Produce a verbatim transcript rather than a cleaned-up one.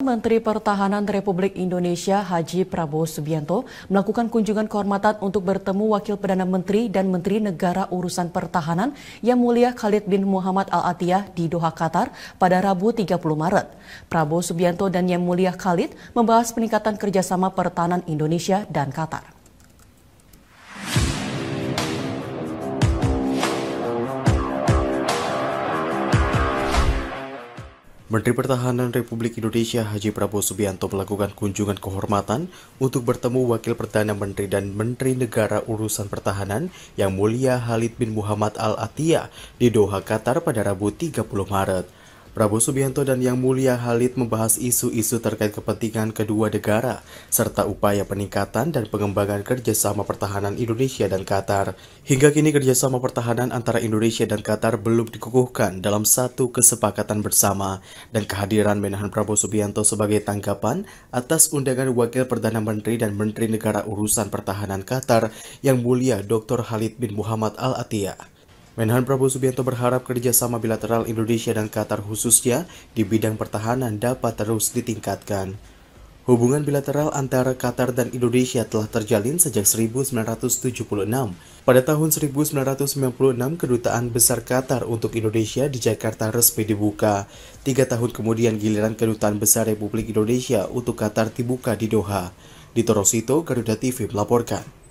Menteri Pertahanan Republik Indonesia Haji Prabowo Subianto melakukan kunjungan kehormatan untuk bertemu Wakil Perdana Menteri dan Menteri Negara Urusan Pertahanan Yang Mulia Khalid bin Muhammad Al-Attiyah di Doha, Qatar pada Rabu tiga puluh Maret. Prabowo Subianto dan Yang Mulia Khalid membahas peningkatan kerjasama pertahanan Indonesia dan Qatar. Menteri Pertahanan Republik Indonesia Haji Prabowo Subianto melakukan kunjungan kehormatan untuk bertemu Wakil Perdana Menteri dan Menteri Negara Urusan Pertahanan Yang Mulia Khalid bin Muhammad Al-Attiyah di Doha, Qatar pada Rabu tiga puluh Maret. Prabowo Subianto dan Yang Mulia Khalid membahas isu-isu terkait kepentingan kedua negara, serta upaya peningkatan dan pengembangan kerjasama pertahanan Indonesia dan Qatar. Hingga kini kerjasama pertahanan antara Indonesia dan Qatar belum dikukuhkan dalam satu kesepakatan bersama, dan kehadiran Menhan Prabowo Subianto sebagai tanggapan atas undangan Wakil Perdana Menteri dan Menteri Negara Urusan Pertahanan Qatar Yang Mulia Doktor Khalid bin Muhammad Al-Attiyah. Menhan Prabowo Subianto berharap kerjasama bilateral Indonesia dan Qatar khususnya di bidang pertahanan dapat terus ditingkatkan. Hubungan bilateral antara Qatar dan Indonesia telah terjalin sejak seribu sembilan ratus tujuh puluh enam. Pada tahun seribu sembilan ratus sembilan puluh enam, Kedutaan Besar Qatar untuk Indonesia di Jakarta resmi dibuka. Tiga tahun kemudian giliran Kedutaan Besar Republik Indonesia untuk Qatar dibuka di Doha. Dito Rosito, Garuda T V melaporkan.